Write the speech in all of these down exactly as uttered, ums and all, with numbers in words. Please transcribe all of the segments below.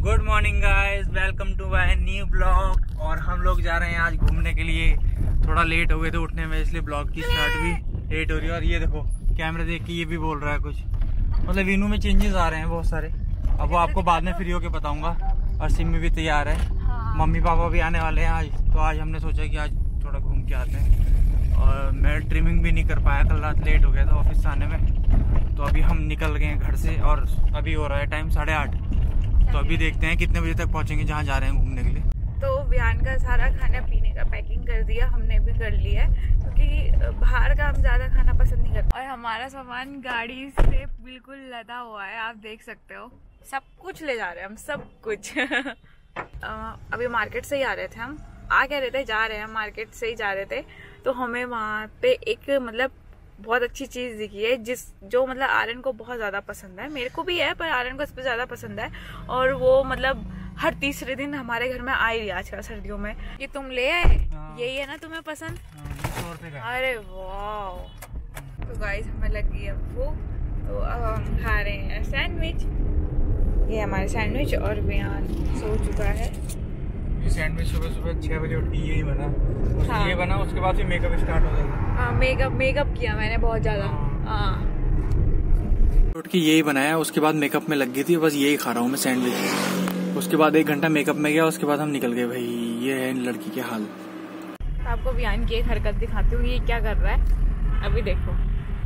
Good morning guys, welcome to my new blog. और हम लोग जा रहे हैं आज घूमने के लिए। थोड़ा लेट हो गए थे उठने में, इसलिए ब्लॉग की स्टार्ट भी लेट हो रही है। और ये देखो कैमरा देख के ये भी बोल रहा है कुछ, मतलब वीनू में चेंजेस आ रहे हैं बहुत सारे। अब वो आपको बाद में फ्री होके बताऊंगा। और सिमी भी तैयार है, मम्मी पापा भी आने वाले हैं आज, तो आज हमने सोचा कि आज थोड़ा घूम के आते हैं। और मैं ट्रिमिंग भी नहीं कर पाया, कल रात लेट हो गया था ऑफिस से आने में। तो अभी हम निकल गए हैं घर से और अभी हो रहा है टाइम साढ़े आठ। तो अभी देखते हैं कितने बजे तक पहुंचेंगे जहाँ जा रहे हैं घूमने के लिए। तो वियान का सारा खाना पीने का पैकिंग कर दिया, हमने भी कर लिया है क्योंकि बाहर का हम ज़्यादा खाना पसंद नहीं करते। और हमारा सामान गाड़ी से बिल्कुल लदा हुआ है, आप देख सकते हो। सब कुछ ले जा रहे हैं हम, सब कुछ अभी मार्केट से ही आ रहे थे हम, आ कह रहे थे जा रहे हैं, मार्केट से ही जा रहे थे। तो हमें वहाँ पे एक मतलब बहुत अच्छी चीज़ दिखी है जिस जो मतलब आर्यन को बहुत ज़्यादा पसंद है, मेरे को भी है पर आर्यन को इस पर ज़्यादा पसंद है। और वो मतलब हर तीसरे दिन हमारे घर में आ ही रही है आजकल सर्दियों में। ये तुम ले आए, यही है ना तुम्हें पसंद? अरे वाह। तो गाइस हमें लगी है वो, तो अब हम खा रहे हैं सैंडविच। ये हमारे सैंडविच और वियान सो चुका है। ये सैंडविच सुबह सुबह छह बजे उठ के यही बना, हाँ। ये बना, उसके बाद फिर मेकअप स्टार्ट हो गया। हाँ मेकअप मेकअप किया मैंने बहुत ज्यादा। हाँ उठ के यही बनाया, उसके बाद मेकअप में लग गई थी, बस यही खा रहा हूँ मैं सैंडविच। उसके बाद एक घंटा मेकअप में गया, उसके बाद हम निकल गए। भाई ये है इन लड़की के हाल। आपको वियान की एक हरकत दिखाती हूँ, ये क्या कर रहा है अभी देखो।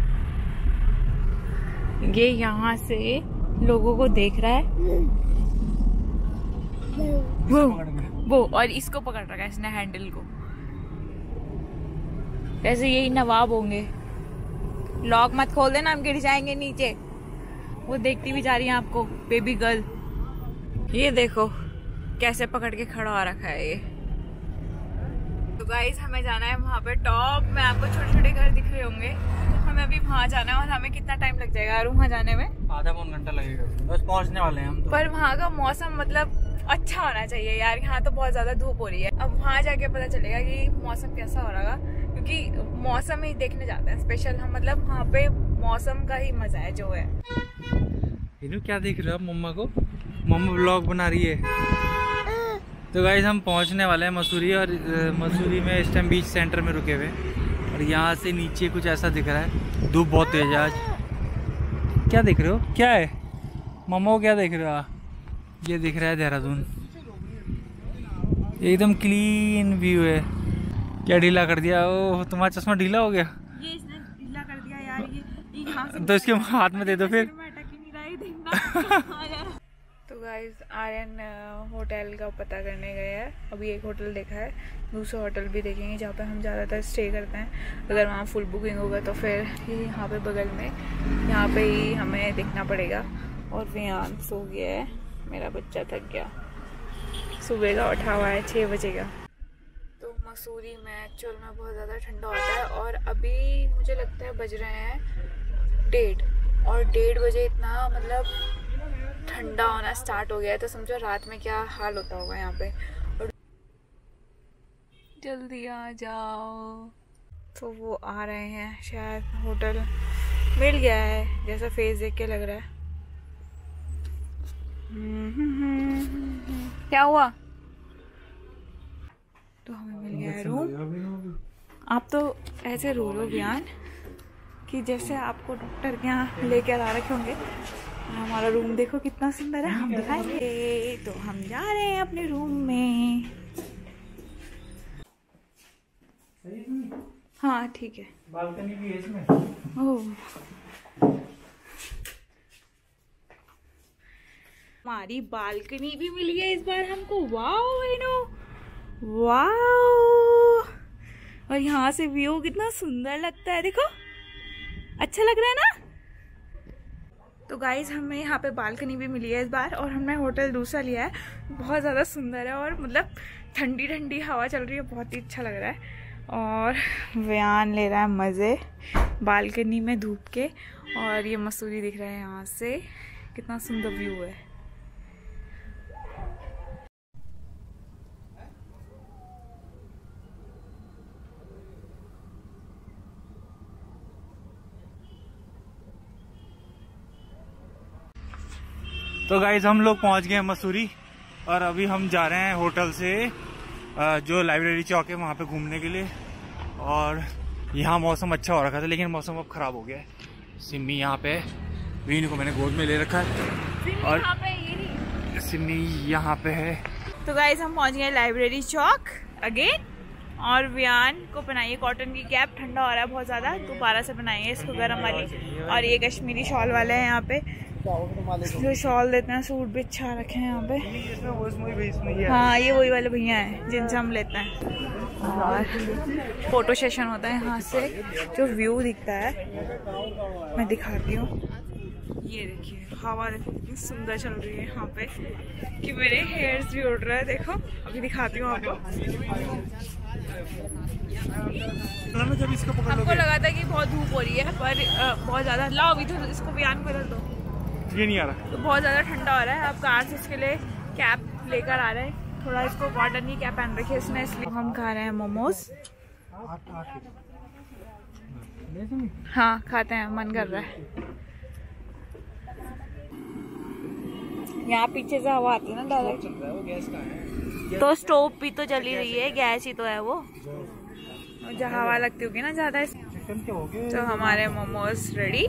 ये यहाँ से लोगों को देख रहा है वो वो और इसको पकड़ रखा है इसने हैंडल को, जैसे यही नवाब होंगे। लॉक मत खोल देना, हम गिर जाएंगे नीचे। वो देखती भी जा रही है आपको, बेबी गर्ल। ये देखो कैसे पकड़ के खड़ा हो रखा है ये। तो गाइस हमें जाना है वहाँ पे टॉप में, आपको छोटे छोटे घर दिख रहे होंगे। तो हमें अभी वहाँ जाना है और हमें कितना टाइम लग जाएगा और वहाँ जाने में? आधा पौन घंटा लगेगा, बस पहुँचने वाले हैं हम तो। पर वहाँ का मौसम मतलब अच्छा होना चाहिए यार, यहाँ तो बहुत ज्यादा धूप हो रही है। अब वहाँ जाके पता चलेगा कि मौसम कैसा हो रहा, क्योंकि मौसम ही देखने जाते हैं स्पेशल हम, मतलब वहाँ पे मौसम का ही मजा है जो है। इन्हें क्या देख रहे हो आप मम्मा को? मम्मा व्लॉग बना रही है। तो गाइस हम पहुँचने वाले हैं मसूरी, और मसूरी में इस टाइम बीच सेंटर में रुके हुए। और यहाँ से नीचे कुछ ऐसा दिख रहा है, धूप बहुत तेज है आज। क्या देख रहे हो, क्या है मम्मा को, क्या देख रहे हो? ये दिख रहा है देहरादून, एकदम क्लीन व्यू है। क्या ढीला कर दिया? ओ तुम्हारा चश्मा ढीला हो गया। ये इसने ढीला कर दिया यार, ये, ये यहाँ से तो इसके हाथ में दे दो फिर। तो गाइस आर्यन होटल का पता करने गए हैं, अभी एक होटल देखा है, दूसरा होटल भी देखेंगे जहाँ पे हम ज़्यादातर स्टे करते हैं। अगर वहाँ फुल बुकिंग होगा तो फिर यहाँ पे बगल में यहाँ पे ही हमें देखना पड़ेगा। और वियान सो गया है, मेरा बच्चा थक गया, सुबह का उठा हुआ है छः बजे का। तो मसूरी में एक्चुअल में बहुत ज़्यादा ठंडा होता है। और अभी मुझे लगता है बज रहे हैं डेढ़, और डेढ़ बजे इतना मतलब ठंडा होना स्टार्ट हो गया है, तो समझो रात में क्या हाल होता होगा यहाँ पे। और जल्दी आ जाओ। तो वो आ रहे हैं, शायद होटल मिल गया है जैसा फेस देख के लग रहा है। क्या हुआ? तो हमें मिल गया है रूम। आप तो ऐसे रो रहे हो वियान कि जैसे आपको डॉक्टर के यहाँ लेके आ रखे होंगे। हमारा रूम देखो कितना सुंदर है, हम दिखाएंगे। तो हम जा रहे हैं अपने रूम में। हाँ ठीक है, बालकनी भी है इसमें। ओह हमारी बालकनी भी मिली है इस बार हमको। वाओ वेनो, वाओ। और यहाँ से व्यू कितना सुंदर लगता है, देखो अच्छा लग रहा है ना। तो गाइज हमें यहाँ पे बालकनी भी मिली है इस बार, और हमने होटल दूसरा लिया है, बहुत ज़्यादा सुंदर है और मतलब ठंडी ठंडी हवा चल रही है, बहुत ही अच्छा लग रहा है। और वियान ले रहा है मज़े बालकनी में धूप के, और ये मसूरी दिख रहा है यहाँ से, कितना सुंदर व्यू है। तो गाइस हम लोग पहुंच गए मसूरी। और अभी हम जा रहे हैं होटल से जो लाइब्रेरी चौक है वहाँ पे घूमने के लिए। और यहाँ मौसम अच्छा हो रखा था लेकिन मौसम अब खराब हो गया है। सिम्मी यहाँ पे, वीनू को मैंने गोद में ले रखा है और सिम्मी यहाँ पे है। तो गाइस हम पहुँच गए लाइब्रेरी चौक अगेन। और वियान को पहनाई है कॉटन की कैप, ठंडा हो रहा है बहुत ज़्यादा, दोबारा से पहनाई है इसको गर्म वाली। और ये कश्मीरी शॉल वाले हैं यहाँ पे, जो शॉल देते हैं। सूट भी अच्छा रखे हैं यहाँ पे। हाँ ये वही वाले भैया हैं जिनसे हम लेते हैं। और फोटो सेशन होता है यहाँ से, जो व्यू दिखता है मैं दिखाती हूँ। ये देखिए हवा देखो कितनी सुंदर चल रही है यहाँ पे कि मेरे हेयर्स भी उड़ रहा है। देखो अभी दिखाती हूँ आपको। जब इसको हमको लगा था कि बहुत धूप हो रही है पर बहुत ज्यादा। लाओ अभी तो इसको बयान कर दो। ये नहीं आ रहा तो बहुत ज्यादा ठंडा हो रहा है। अब कार से इसके लिए कैप लेकर आ रहे हैं। थोड़ा इसको कॉटन की कैप पहन रखी है इसने, इसलिए हम खा रहे हैं मोमोज। हाँ खाते हैं, मन कर रहा है। यहाँ पीछे से हवा आती है ना डायरेक्ट, तो स्टोव भी तो चली रही है, गैस ही तो है वो, जहाँ हवा लगती होगी ना ज्यादा। तो हमारे मोमोज रेडी।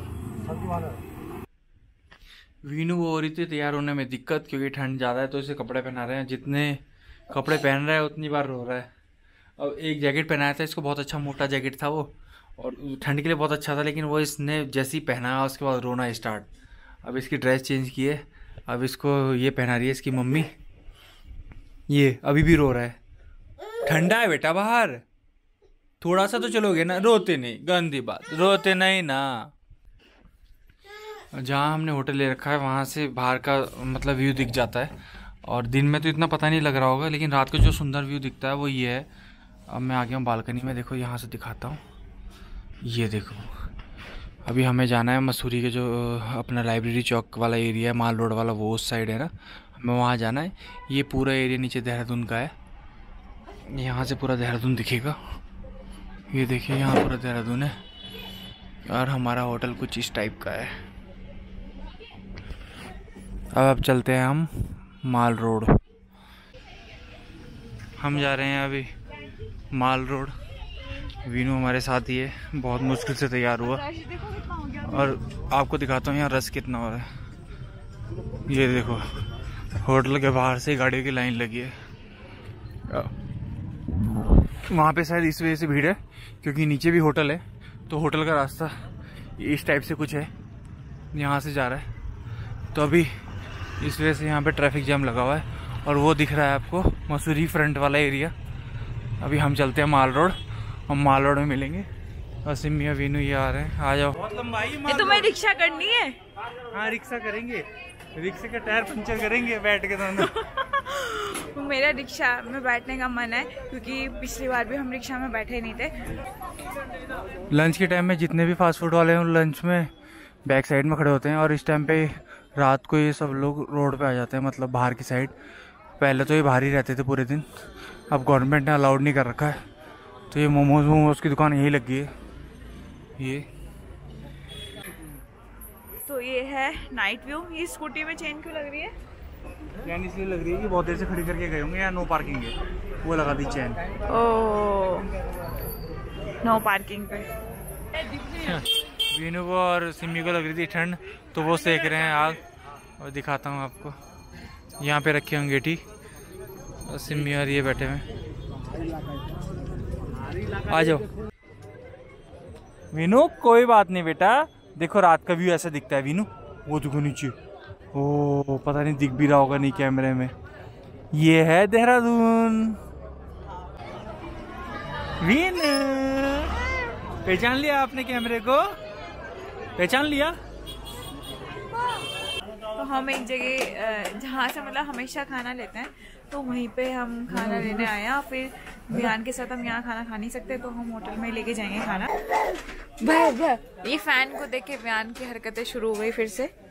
वीनू वो हो रही थी तैयार होने में दिक्कत, क्योंकि ठंड ज़्यादा है तो इसे कपड़े पहना रहे हैं। जितने कपड़े पहन रहा है उतनी बार रो रहा है। अब एक जैकेट पहनाया था इसको, बहुत अच्छा मोटा जैकेट था वो, और ठंड के लिए बहुत अच्छा था, लेकिन वो इसने जैसे ही पहनाया उसके बाद रोना स्टार्ट। अब इसकी ड्रेस चेंज की है, अब इसको ये पहना रही है इसकी मम्मी। ये अभी भी रो रहा है। ठंडा है बेटा बाहर, थोड़ा सा तो चलोगे ना। रोते नहीं, गंदी बात, रोते नहीं ना। जहाँ हमने होटल ले रखा है वहाँ से बाहर का मतलब व्यू दिख जाता है, और दिन में तो इतना पता नहीं लग रहा होगा, लेकिन रात को जो सुंदर व्यू दिखता है वो ये है। अब मैं आ गया हूँ बालकनी में, देखो यहाँ से दिखाता हूँ। ये देखो अभी हमें जाना है मसूरी के जो अपना लाइब्रेरी चौक वाला एरिया है, माल रोड वाला, वो उस साइड है ना, हमें वहाँ जाना है। ये पूरा एरिया नीचे देहरादून का है, यहाँ से पूरा देहरादून दिखेगा। ये देखिए यहाँ पूरा देहरादून है, और हमारा होटल कुछ इस टाइप का है। अब अब चलते हैं हम माल रोड। हम जा रहे हैं अभी माल रोड। वीनू हमारे साथ ही है, बहुत मुश्किल से तैयार हुआ, और आपको दिखाता हूँ यहाँ रश कितना हो रहा है। ये देखो होटल के बाहर से गाड़ियों की लाइन लगी है। वहाँ पे शायद इस वजह से भीड़ है क्योंकि नीचे भी होटल है, तो होटल का रास्ता इस टाइप से कुछ है, यहाँ से जा रहा है, तो अभी इस वजह से यहाँ पे ट्रैफिक जाम लगा हुआ है। और वो दिख रहा है आपको मसूरी फ्रंट वाला एरिया। अभी हम चलते हैं माल रोड, हम माल रोड में मिलेंगे। और सिम्मी वीनू ये आ रहे हैं, आ जाओ। बहुत लंबाई है, ये तुम्हें रिक्शा करनी है? हाँ रिक्शा करेंगे, रिक्शे का टायर पंचर करेंगे बैठ के दोनों। मेरा रिक्शा में बैठने का मन है क्योंकि पिछली बार भी हम रिक्शा में बैठे नहीं थे। लंच के टाइम में जितने भी फास्ट फूड वाले हैं लंच में बैक साइड में खड़े होते हैं, और इस टाइम पे रात को ये सब लोग रोड पे आ जाते हैं, मतलब बाहर की साइड। पहले तो ये बाहर ही रहते थे पूरे दिन, अब गवर्नमेंट ने अलाउड नहीं कर रखा है, तो ये मोमोज वोमोज की दुकान यही लगी है। ये तो ये है नाइट व्यू। ये स्कूटी में चेन क्यों लग रही है? चैन इसलिए लग रही है कि बहुत देर से खड़ी करके गए होंगे, या नो पार्किंग है, वो लगा दी चैन। ओह नो पार्किंग पे। वीनू को और सिम्मी को लग रही थी ठंड, तो वो सेक रहे हैं आग। और दिखाता हूँ आपको, यहाँ पे रखी अंगीठी, और सिम्मी और ये बैठे हुए। आ जाओ वीनू, कोई बात नहीं बेटा। देखो रात का व्यू ऐसा दिखता है वीनू, वो देखो नीचे, ओ पता नहीं दिख भी रहा होगा नहीं कैमरे में। ये है देहरादून। वीनू पहचान लिया आपने कैमरे को? पहचान लिया? तो हम एक जगह जहाँ से मतलब हमेशा खाना लेते हैं, तो वहीं पे हम खाना लेने आए हैं। फिर वियान के साथ हम यहाँ खाना खा नहीं सकते, तो हम होटल में लेके जाएंगे खाना। भाई भाई ये फैन को देख के वियान की हरकतें शुरू हो गई फिर से।